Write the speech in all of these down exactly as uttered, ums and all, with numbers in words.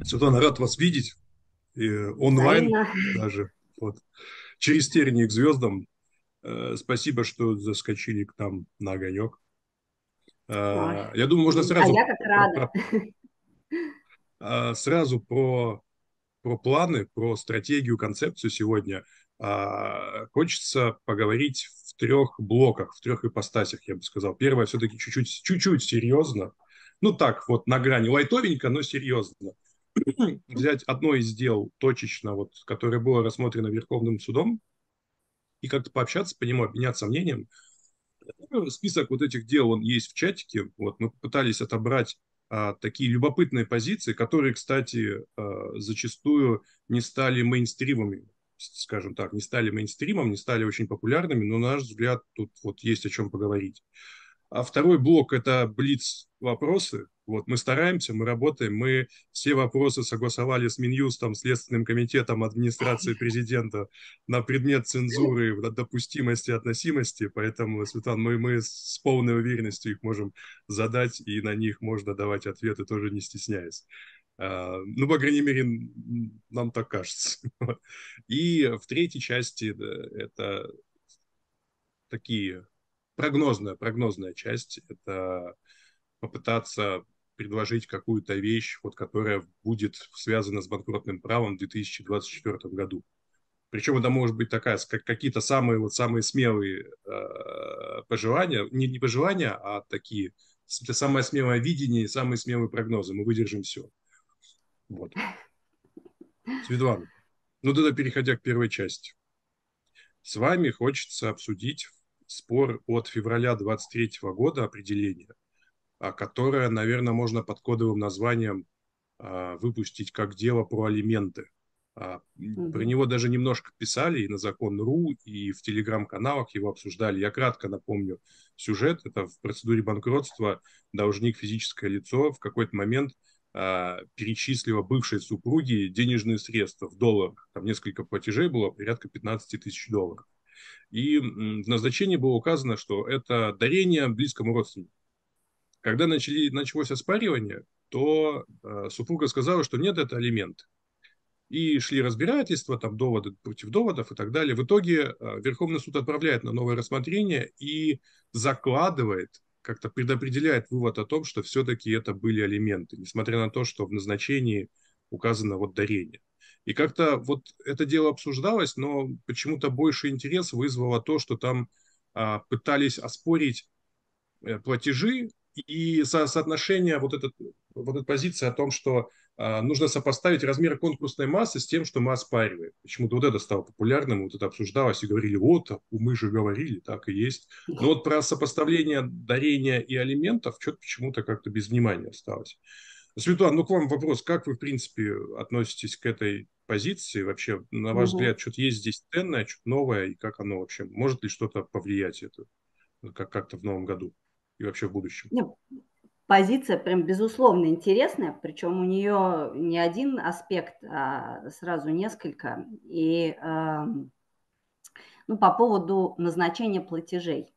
Светлана, рад вас видеть. И онлайн Взаимно. даже. Вот. Через тернии к звездам. Э, Спасибо, что заскочили к нам на огонек. Ой, Э, Я думаю, можно а сразу я как про, рада. про- э, сразу про, про планы, про стратегию, концепцию сегодня. А, Хочется поговорить в трех блоках, в трех ипостасях, я бы сказал. Первое, все-таки чуть-чуть, чуть-чуть серьезно. Ну так, вот на грани лайтовенько, но серьезно. Взять одно из дел точечно, вот, которое было рассмотрено Верховным судом, и как-то пообщаться по нему, обменяться мнением. Ну, список вот этих дел, он есть в чатике. Вот, мы попытались отобрать а, такие любопытные позиции, которые, кстати, а, зачастую не стали мейнстримами, скажем так, не стали мейнстримом, не стали очень популярными, но, на наш взгляд, тут вот есть о чем поговорить. А второй блок – это блиц-вопросы. Вот мы стараемся, мы работаем, мы все вопросы согласовали с Минюстом, Следственным комитетом администрации президента на предмет цензуры, допустимости, относимости. Поэтому, Светлана, мы, мы с полной уверенностью их можем задать, и на них можно давать ответы, тоже не стесняясь. А, Ну, по крайней мере, нам так кажется. И в третьей части да, это такие прогнозная, прогнозная часть. Это попытаться предложить какую-то вещь, вот, которая будет связана с банкротным правом в две тысячи двадцать четвёртом году. Причем это может быть такая, как какие-то самые, вот, самые смелые э, пожелания, не, не пожелания, а такие, самое смелое видение и самые смелые прогнозы. Мы выдержим все. Вот. Светлана, ну тогда переходя к первой части. С вами хочется обсудить спор от февраля двадцать третьего года определения, а, которое, наверное, можно под кодовым названием а, выпустить как дело про алименты. А, Про Мгм. него даже немножко писали и на Закон.ру, и в телеграм-каналах его обсуждали. Я кратко напомню сюжет. Это в процедуре банкротства должник, физическое лицо, в какой-то момент а, перечислила бывшей супруге денежные средства в долларах. Там несколько платежей было, порядка пятнадцать тысяч долларов. И в назначении было указано, что это дарение близкому родственнику. Когда начали, началось оспаривание, то э, супруга сказала, что нет, это алимент. И шли разбирательства, там доводы против доводов и так далее. В итоге э, Верховный суд отправляет на новое рассмотрение и закладывает, как-то предопределяет вывод о том, что все-таки это были алименты, несмотря на то, что в назначении указано вот дарение. И как-то вот это дело обсуждалось, но почему-то больше интерес вызвало то, что там а, пытались оспорить э, платежи и со соотношение, вот, этот, вот эта позиция о том, что а, нужно сопоставить размер конкурсной массы с тем, что мы оспариваем. Почему-то вот это стало популярным, вот это обсуждалось и говорили, вот, мы же говорили, так и есть. Но вот про сопоставление дарения и алиментов что-то почему-то как-то без внимания осталось. Светлана, ну к вам вопрос, как вы, в принципе, относитесь к этой позиции? Вообще, на ваш Мгм. взгляд, что-то есть здесь ценное, что-то новое, и как оно вообще, может ли что-то повлиять это? Как- как-то в новом году и вообще в будущем. Ну, позиция прям безусловно интересная, причем у нее не один аспект, а сразу несколько. И эм, ну, по поводу назначения платежей.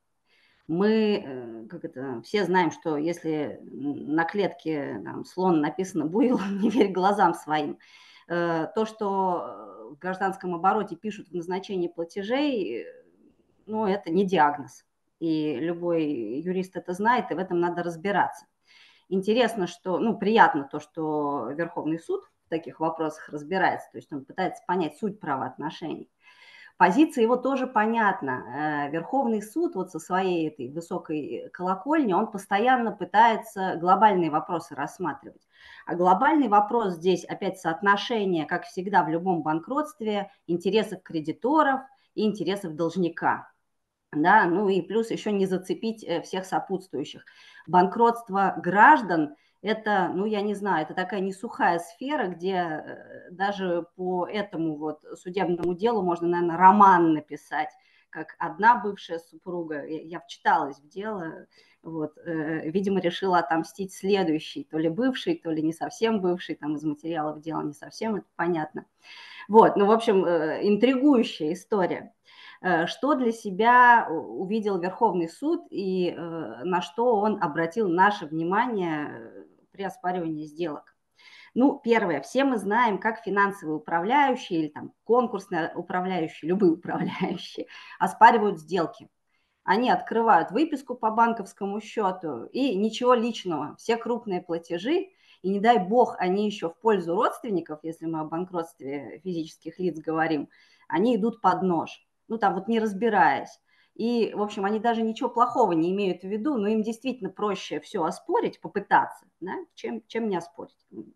Мы, э, как это, все знаем, что если на клетке там, слон написано «буйвол, не верь глазам своим», э, то, что в гражданском обороте пишут в назначении платежей, э, ну, это не диагноз. И любой юрист это знает, и в этом надо разбираться. Интересно, что, ну, приятно то, что Верховный суд в таких вопросах разбирается, то есть он пытается понять суть правоотношений. Позиция его тоже понятна. Э, Верховный суд вот со своей этой высокой колокольни, он постоянно пытается глобальные вопросы рассматривать. А глобальный вопрос здесь опять соотношение, как всегда в любом банкротстве, интересов кредиторов и интересов должника. Да, ну и плюс еще не зацепить э, всех сопутствующих. Банкротство граждан – это, ну я не знаю, это такая несухая сфера, где э, даже по этому вот судебному делу можно, наверное, роман написать, как одна бывшая супруга, я, я вчиталась в дело, вот, э, видимо, решила отомстить следующий, то ли бывший, то ли не совсем бывший, там из материалов дела не совсем это понятно. Вот, ну, в общем, э, интригующая история. Э, Что для себя увидел Верховный суд и э, на что он обратил наше внимание э, при оспаривании сделок? Ну, первое, все мы знаем, как финансовые управляющие или там конкурсные управляющие, любые управляющие оспаривают сделки. Они открывают выписку по банковскому счету и ничего личного, все крупные платежи, и не дай бог они еще в пользу родственников, если мы о банкротстве физических лиц говорим, они идут под нож, ну там вот не разбираясь. И, в общем, они даже ничего плохого не имеют в виду, но им действительно проще все оспорить, попытаться, да, чем, чем не оспорить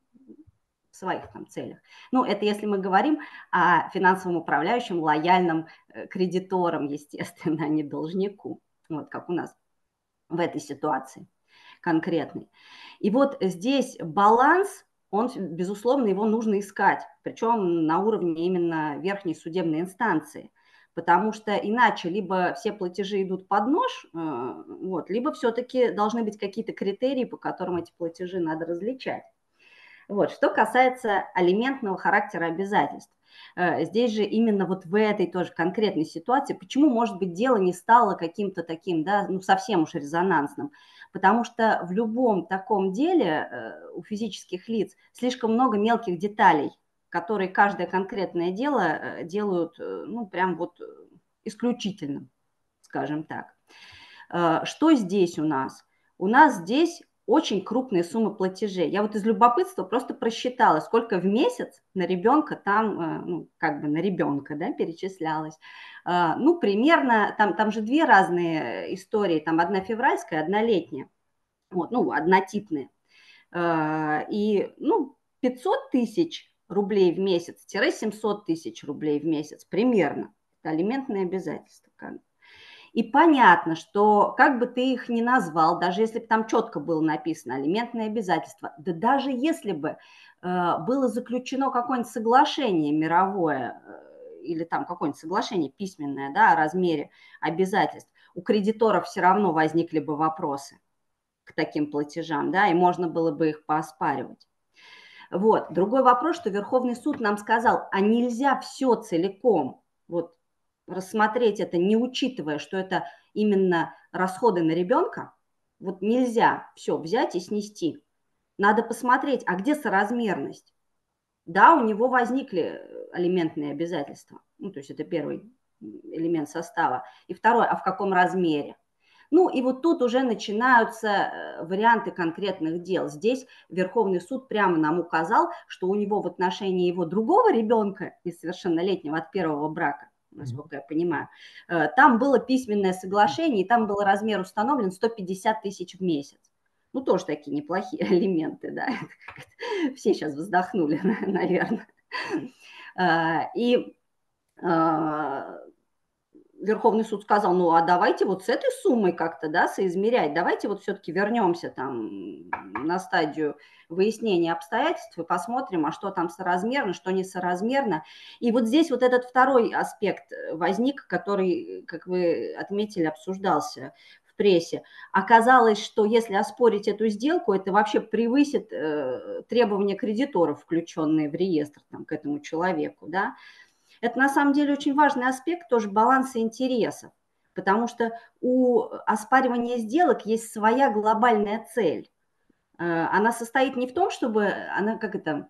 в своих там целях. Ну, это если мы говорим о финансовом управляющем, лояльном кредиторам, естественно, а не должнику, вот как у нас в этой ситуации конкретной. И вот здесь баланс, он, безусловно, его нужно искать, причем на уровне именно верхней судебной инстанции, потому что иначе либо все платежи идут под нож, вот, либо все-таки должны быть какие-то критерии, по которым эти платежи надо различать. Вот. Что касается алиментного характера обязательств, здесь же именно вот в этой тоже конкретной ситуации, почему, может быть, дело не стало каким-то таким, да, ну, совсем уж резонансным, потому что в любом таком деле у физических лиц слишком много мелких деталей, которые каждое конкретное дело делают, ну, прям вот исключительным, скажем так. Что здесь у нас? У нас здесь очень крупные суммы платежей. Я вот из любопытства просто просчитала, сколько в месяц на ребенка там, ну, как бы на ребенка, да, перечислялось. Ну, примерно, там, там же две разные истории, там одна февральская, одна летняя, вот, ну, однотипные. И, ну, пятьсот тысяч рублей в месяц, семьсот тысяч рублей в месяц, примерно. Это алиментные обязательства, как бы. И понятно, что как бы ты их ни назвал, даже если бы там четко было написано алиментные обязательства, да даже если бы э, было заключено какое-нибудь соглашение мировое э, или там какое-нибудь соглашение письменное, да, о размере обязательств, у кредиторов все равно возникли бы вопросы к таким платежам, да, и можно было бы их пооспаривать. Вот. Другой вопрос, что Верховный суд нам сказал, а нельзя все целиком, вот, рассмотреть это, не учитывая, что это именно расходы на ребенка, вот нельзя все взять и снести. Надо посмотреть, а где соразмерность? Да, у него возникли алиментные обязательства, ну, то есть это первый элемент состава. И второй, а в каком размере? Ну, и вот тут уже начинаются варианты конкретных дел. Здесь Верховный суд прямо нам указал, что у него в отношении его другого ребенка, несовершеннолетнего от первого брака, насколько я понимаю, там было письменное соглашение, и там был размер установлен сто пятьдесят тысяч в месяц. Ну, тоже такие неплохие элементы, да. Все сейчас вздохнули, наверное. И Верховный суд сказал, ну, а давайте вот с этой суммой как-то, да, соизмерять, давайте вот все-таки вернемся там на стадию выяснения обстоятельств и посмотрим, а что там соразмерно, что несоразмерно. И вот здесь вот этот второй аспект возник, который, как вы отметили, обсуждался в прессе. Оказалось, что если оспорить эту сделку, это вообще превысит э, требования кредиторов, включенные в реестр там, к этому человеку, да. Это на самом деле очень важный аспект тоже баланса интересов, потому что у оспаривания сделок есть своя глобальная цель. Она состоит не в том, чтобы она как это,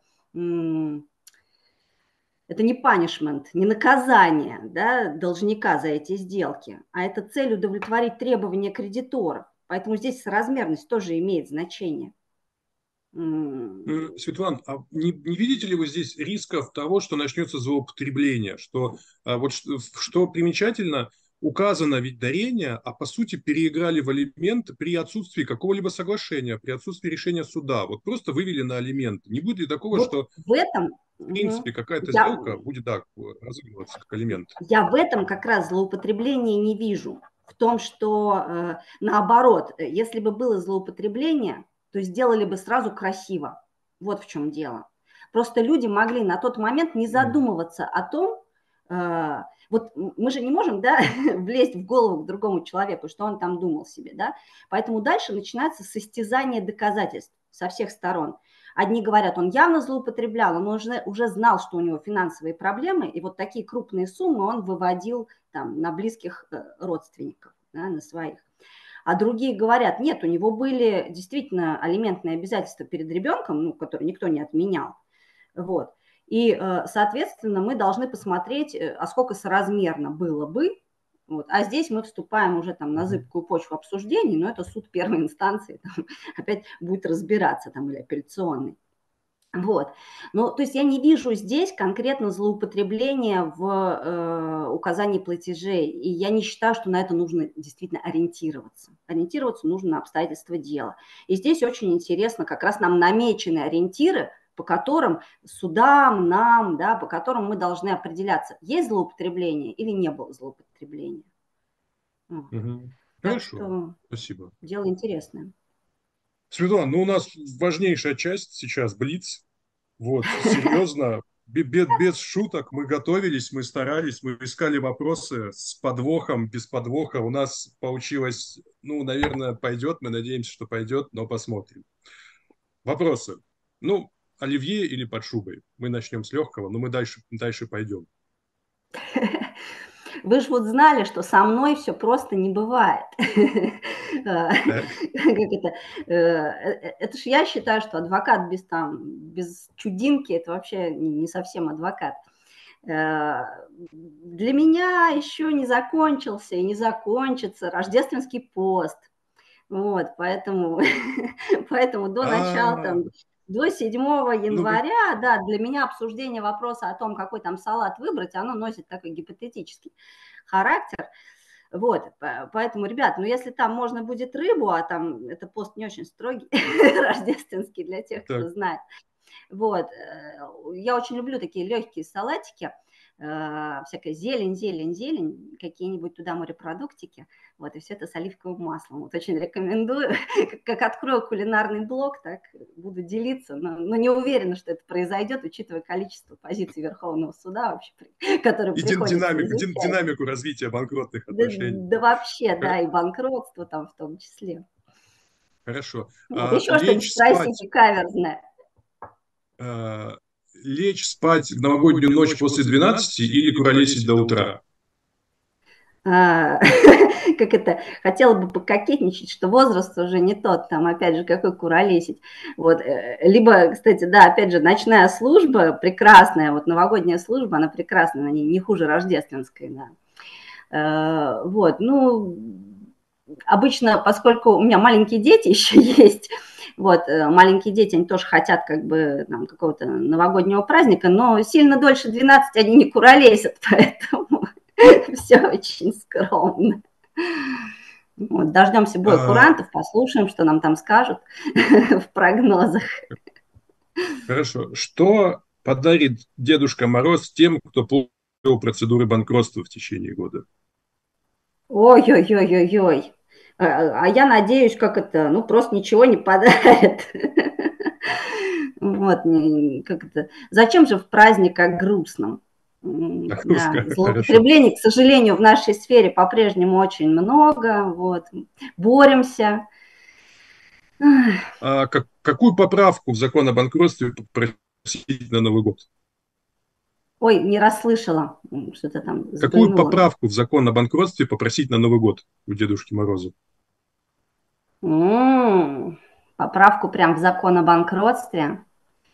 это не punishment, не наказание, да, должника за эти сделки, а это цель удовлетворить требования кредиторов. Поэтому здесь соразмерность тоже имеет значение. Светлана, а не, не видите ли вы здесь рисков того, что начнется злоупотребление? Что, а, вот, что, что примечательно, указано ведь дарение, а по сути переиграли в алимент при отсутствии какого-либо соглашения, при отсутствии решения суда. Вот просто вывели на алименты. Не будет ли такого, Вот что в этом, в принципе какая-то я, сделка будет, да, разыгрываться как алимент? Я в этом как раз злоупотребления не вижу. В том, что э, наоборот, если бы было злоупотребление, то сделали бы сразу красиво. Вот в чем дело. Просто люди могли на тот момент не задумываться о том, э, вот мы же не можем, да, влезть в голову к другому человеку, что он там думал себе, да. Поэтому дальше начинается состязание доказательств со всех сторон. Одни говорят, он явно злоупотреблял, он уже, уже знал, что у него финансовые проблемы, и вот такие крупные суммы он выводил там, на близких родственников, да, на своих. А другие говорят, нет, у него были действительно алиментные обязательства перед ребенком, ну, которые никто не отменял. Вот. И, соответственно, мы должны посмотреть, а сколько соразмерно было бы. Вот. А здесь мы вступаем уже там на зыбкую почву обсуждений, но это суд первой инстанции там, опять будет разбираться, там, или апелляционный. Вот. Ну, то есть я не вижу здесь конкретно злоупотребления в э, указании платежей, и я не считаю, что на это нужно действительно ориентироваться. Ориентироваться нужно на обстоятельства дела. И здесь очень интересно, как раз нам намечены ориентиры, по которым судам, нам, да, по которым мы должны определяться, есть злоупотребление или не было злоупотребления. Угу. Так Хорошо, что спасибо. дело интересное. Светлана, ну у нас важнейшая часть сейчас, блиц. Вот, серьезно, без, без шуток, мы готовились, мы старались, мы искали вопросы с подвохом, без подвоха. У нас получилось, ну, наверное, пойдет, мы надеемся, что пойдет, но посмотрим. Вопросы. Ну, оливье или под шубой? Мы начнем с легкого, но мы дальше, дальше пойдем. Вы же вот знали, что со мной все просто не бывает. Как это? Это ж я считаю, что адвокат без там, без чудинки – это вообще не совсем адвокат. Для меня еще не закончился и не закончится рождественский пост. Вот, поэтому, поэтому до начала, там, до седьмого января, да, для меня обсуждение вопроса о том, какой там салат выбрать, оно носит такой гипотетический характер. Вот, поэтому, ребят, ну если там можно будет рыбу, а там это пост не очень строгий, рождественский для тех, кто знает. Вот, я очень люблю такие легкие салатики, всякая зелень, зелень, зелень, какие-нибудь туда морепродуктики, вот, и все это с оливковым маслом. Вот очень рекомендую. Как открою кулинарный блог, так буду делиться, но, но не уверена, что это произойдет, учитывая количество позиций Верховного суда, вообще, которые и приходится динамику, изучать. динамику развития банкротных отношений. Да, да вообще, да, и банкротство там в том числе. Хорошо. Вот, А, еще что-то спросите каверзное. А, лечь спать в новогоднюю ночь после двенадцати или куролесить до утра? А, как это, хотела бы пококетничать, что возраст уже не тот, там, опять же, какой куролесить. Вот, либо, кстати, да, опять же, ночная служба прекрасная, вот новогодняя служба, она прекрасная, она не, не хуже рождественской, да. А, вот, ну, обычно, поскольку у меня маленькие дети еще есть, вот, маленькие дети, они тоже хотят как бы там какого-то новогоднего праздника, но сильно дольше двенадцати они не куролесят, поэтому все очень скромно. Вот, дождемся боя курантов, послушаем, что нам там скажут в прогнозах. Хорошо. Что подарит Дедушка Мороз тем, кто получил процедуры банкротства в течение года? Ой-ой-ой-ой-ой. А я надеюсь, как это, ну, просто ничего не подарит. Вот, как это. Зачем же в праздник как грустном? Да, злоупотреблений, к сожалению, в нашей сфере по-прежнему очень много. Вот. Боремся. А как, какую поправку в закон о банкротстве попросить на Новый год? Ой, не расслышала, что-то там сбыльнуло. Какую поправку в закон о банкротстве попросить на Новый год у Дедушки Мороза? М-м, поправку прям в закон о банкротстве.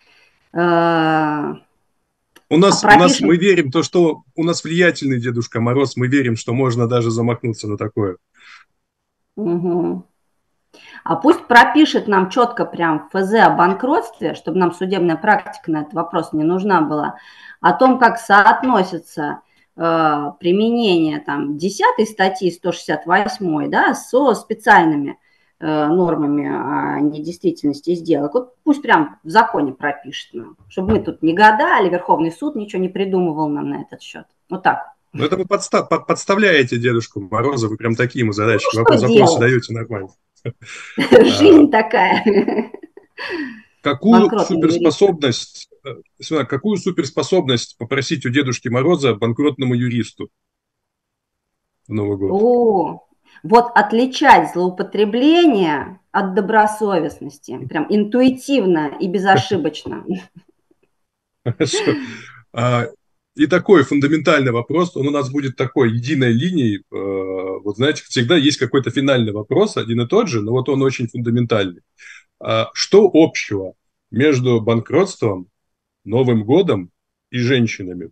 У нас, а у нас мы верим, то, что у нас влиятельный Дедушка Мороз, мы верим, что можно даже замахнуться на такое. Угу. А пусть пропишет нам четко прям ФЗ о банкротстве, чтобы нам судебная практика на этот вопрос не нужна была, о том, как соотносится э, применение там десятой статьи сто шестьдесят восьмой, да, со специальными э, нормами о недействительности сделок. Вот пусть прям в законе пропишет нам, чтобы мы тут не гадали, Верховный суд ничего не придумывал нам на этот счет. Вот так. Ну, это вы подстав, подставляете Дедушку Мороза, вы прям такие ему задачи, ну, вопрос, запросы даете нормально. Жизнь такая. Какую суперспособность, какую суперспособность попросить у Дедушки Мороза банкротному юристу в Новый год? О, вот отличать злоупотребление от добросовестности, прям интуитивно и безошибочно. Хорошо. И такой фундаментальный вопрос, он у нас будет такой единой линией вот знаете, всегда есть какой-то финальный вопрос, один и тот же, но вот он очень фундаментальный. А что общего между банкротством, Новым годом и женщинами?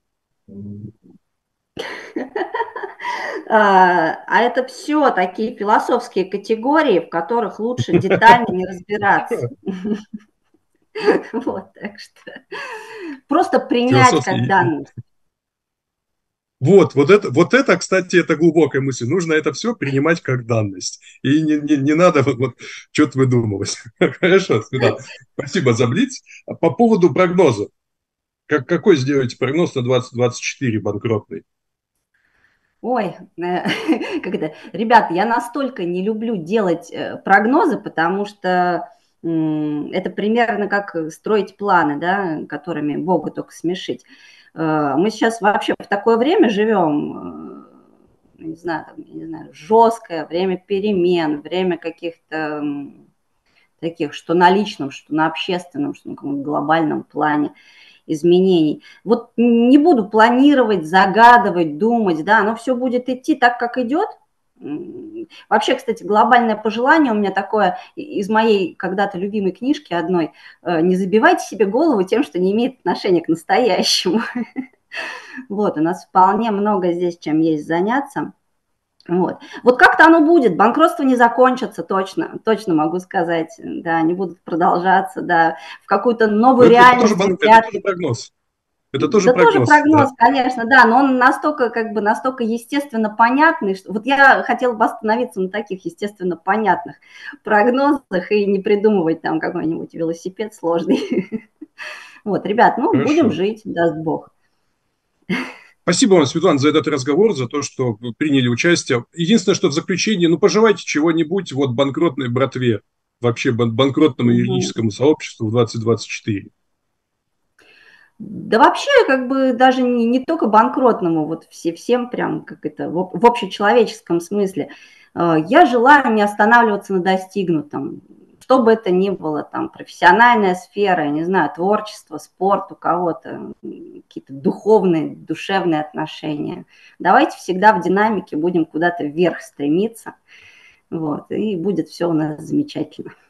А а это все такие философские категории, в которых лучше детально не разбираться. Вот, так что просто принять как Философский. данность. Вот, вот это, вот это, кстати, это глубокая мысль. Нужно это все принимать как данность. И не, не, не надо вот, вот что-то выдумывать. Хорошо, Светлана, спасибо за блиц. А по поводу прогноза. Как, какой сделаете прогноз на двадцать двадцать четыре банкротный? Ой, э, как это, ребята, я настолько не люблю делать э, прогнозы, потому что м, это примерно как строить планы, да, которыми Бога только смешить. Э, Мы сейчас вообще в такое время живем, э, не знаю, там, я не знаю, жесткое время перемен, время каких-то м, таких, что на личном, что на общественном, что на каком-то глобальном плане изменений. Вот не буду планировать, загадывать, думать, да, оно все будет идти так, как идет. Вообще, кстати, глобальное пожелание у меня такое из моей когда-то любимой книжки одной. Не забивайте себе голову тем, что не имеет отношения к настоящему. Вот, у нас вполне много здесь чем есть заняться. Вот. Вот как-то оно будет, банкротство не закончится, точно, точно могу сказать, да, они будут продолжаться, да, в какую-то новую Это, это, тоже, реальность бан- это летят. тоже прогноз. Это тоже Да тоже прогноз, да. прогноз, конечно, да, но он настолько, как бы, настолько естественно понятный, что вот я хотела бы остановиться на таких естественно понятных прогнозах и не придумывать там какой-нибудь велосипед сложный. Вот, ребят, ну, будем Хорошо. жить, даст Бог. Спасибо вам, Светлана, за этот разговор, за то, что вы приняли участие. Единственное, что в заключении, ну, пожелайте чего-нибудь вот банкротной братве, вообще бан- банкротному Мгм. юридическому сообществу в двадцать двадцать четыре. Да вообще, как бы даже не, не только банкротному, вот все, всем прям, как это, в, в общечеловеческом смысле. Э, Я желаю не останавливаться на достигнутом, что бы это ни было, там, профессиональная сфера, я не знаю, творчество, спорт у кого-то, м, какие-то духовные, душевные отношения. Давайте всегда в динамике будем куда-то вверх стремиться, вот, и будет все у нас замечательно.